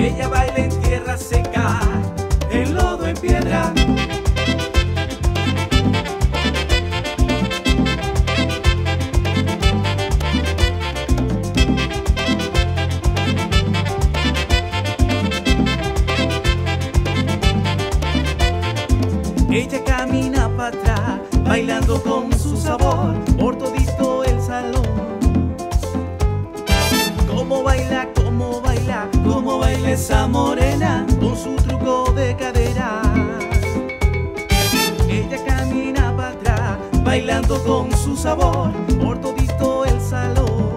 Ella baila en tierra seca, en lodo, en piedra. Ella camina para atrás, bailando con su sabor por todito el salón. Cómo baila, cómo baila, cómo baila esa morena con su truco de cadera. Ella camina para atrás, bailando con su sabor por todito el salón.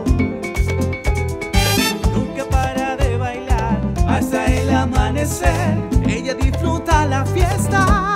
Nunca para de bailar hasta el amanecer. Ella disfruta la fiesta.